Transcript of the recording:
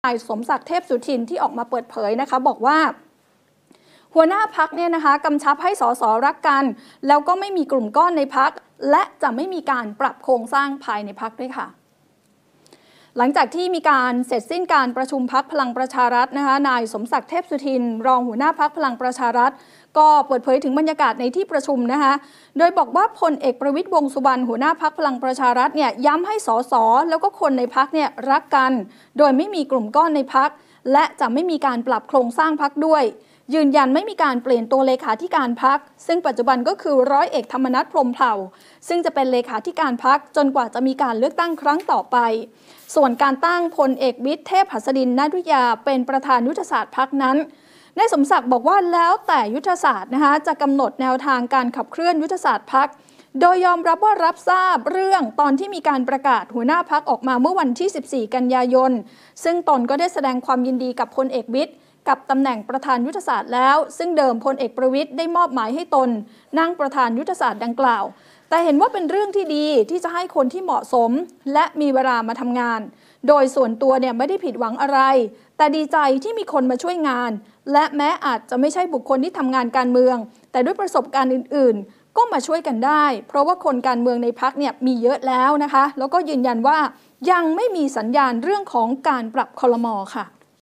นายสมศักดิ์เทพสุทินที่ออกมาเปิดเผยนะคะบอกว่าหัวหน้าพรรคเนี่ยนะคะกำชับให้สสรักกันแล้วก็ไม่มีกลุ่มก้อนในพรรคและจะไม่มีการปรับโครงสร้างภายในพรรคด้วยค่ะหลังจากที่มีการเสร็จสิ้นการประชุมพรรคพลังประชารัฐนะคะนายสมศักดิ์เทพสุทินรองหัวหน้าพรรคพลังประชารัฐก็เปิดเผยถึงบรรยากาศในที่ประชุมนะคะโดยบอกว่าพลเอกประวิตรวงษ์สุวรรณหัวหน้าพรรคพลังประชารัฐเนี่ยย้ำให้สสแล้วก็คนในพรรคเนี่ยรักกันโดยไม่มีกลุ่มก้อนในพรรคและจะไม่มีการปรับโครงสร้างพรรคด้วยยืนยันไม่มีการเปลี่ยนตัวเลขาธิการพรรคซึ่งปัจจุบันก็คือร้อยเอกธรรมนัสพรหมเผ่าซึ่งจะเป็นเลขาธิการพรรคจนกว่าจะมีการเลือกตั้งครั้งต่อไปส่วนการตั้งพลเอกวิทย์เทพหัสดินนาฏวิทยาเป็นประธานยุทธศาสตร์พรรคนั้นนายสมศักดิ์บอกว่าแล้วแต่ยุทธศาสตร์นะคะจะกำหนดแนวทางการขับเคลื่อนยุทธศาสตร์พรรคโดยยอมรับว่ารับทราบเรื่องตอนที่มีการประกาศหัวหน้าพรรคออกมาเมื่อวันที่14กันยายนซึ่งตนก็ได้แสดงความยินดีกับพลเอกวิทย์กับตำแหน่งประธานยุทธศาสตร์แล้วซึ่งเดิมพลเอกประวิตรได้มอบหมายให้ตนนั่งประธานยุทธศาสตร์ดังกล่าวแต่เห็นว่าเป็นเรื่องที่ดีที่จะให้คนที่เหมาะสมและมีเวลามาทำงานโดยส่วนตัวเนี่ยไม่ได้ผิดหวังอะไรแต่ดีใจที่มีคนมาช่วยงานและแม้อาจจะไม่ใช่บุคคลที่ทำงานการเมืองแต่ด้วยประสบการณ์อื่นๆก็มาช่วยกันได้เพราะว่าคนการเมืองในพรรคเนี่ยมีเยอะแล้วนะคะแล้วก็ยืนยันว่ายังไม่มีสัญญาณเรื่องของการปรับครม.ค่ะ